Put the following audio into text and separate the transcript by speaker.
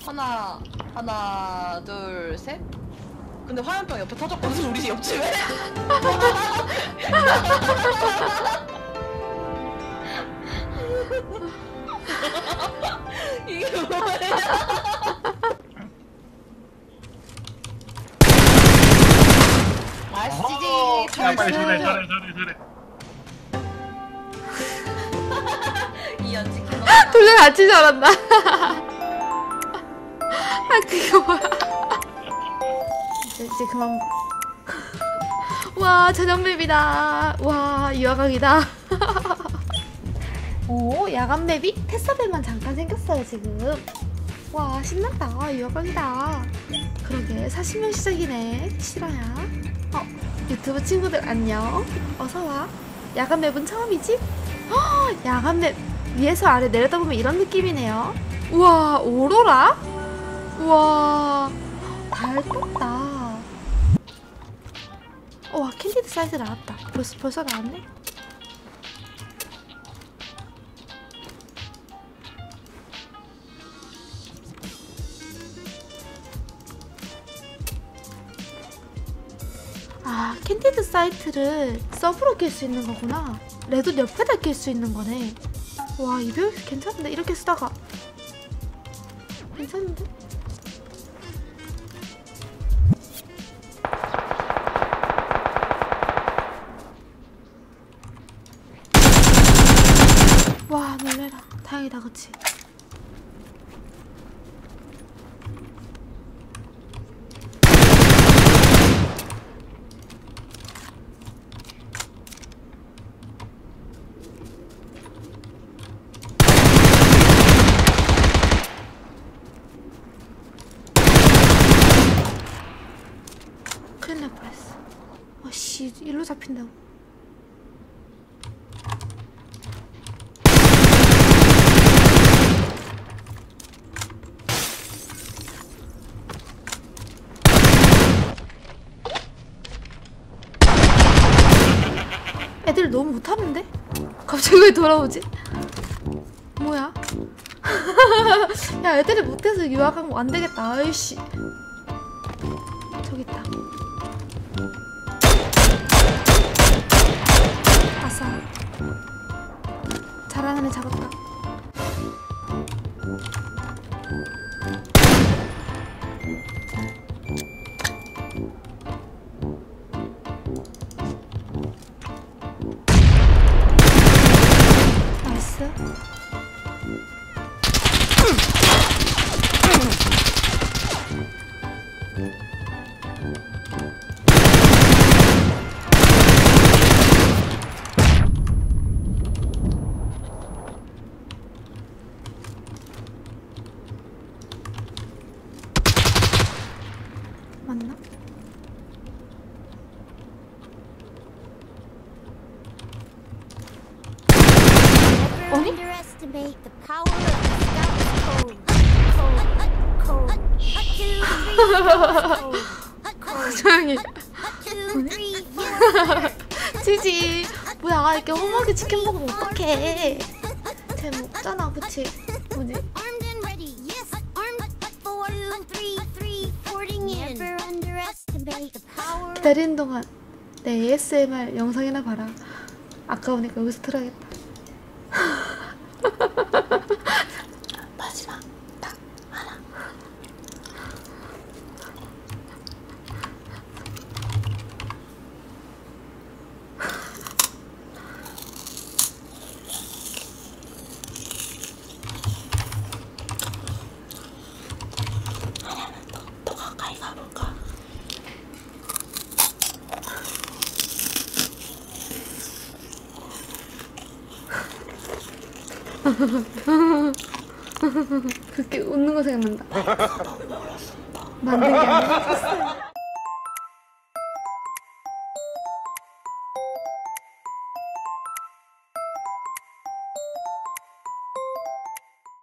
Speaker 1: 하나, 둘, 셋. 근데 화염병 옆에 터졌거든. 우리 옆집에. 이게 뭐야? 아시지?
Speaker 2: 야, 빨리 잘해.
Speaker 1: 이 연지 키가.
Speaker 3: 둘다 같이 잘한다. 아 그거 뭐야? 이제 그만. 와 저녁맵이다. 와 유화각이다. 오 야간 맵이 테스터맵만 잠깐 생겼어요 지금. 와 신난다. 유화각이다. 그러게 40명 시작이네. 실화야. 유튜브 친구들 안녕. 어서와. 야간 맵은 처음이지? 야간 맵 위에서 아래 내려다보면 이런 느낌이네요. 우와 오로라? 우와 달 떴다. 와 캔디드 사이즈 나왔다. 벌써 나왔네? 아 캔디드 사이트를 서브로 낄 수 있는 거구나. 레드 옆에다 낄 수 있는 거네. 와 이별 괜찮은데? 이렇게 쓰다가 괜찮은데? 와 놀래라. 다행이다 그치? 큰일 날 뻔했어. 씨 일로 잡힌다고. 애들 너무 못하는데? 갑자기 왜 돌아오지? 뭐야? 야 애들이 못해서 유학한 거 안되겠다. 아이씨 저기 있다. 아싸 잘하는 애 잡았다. 나이스. 맞나? 아니? 조용히. 지지. 뭐야 이렇게 험하게 치킨 먹으면 어떡해. 쟤 먹잖아 그치? 뭐지? 기다리는 동안 내 ASMR 영상이나 봐라. 아까우니까 여기서 틀어야겠다. 마지막 딱 하나. 하나는 더 가까이 가볼까? 그렇게 웃는 거 생각난다. 만든 게 아니라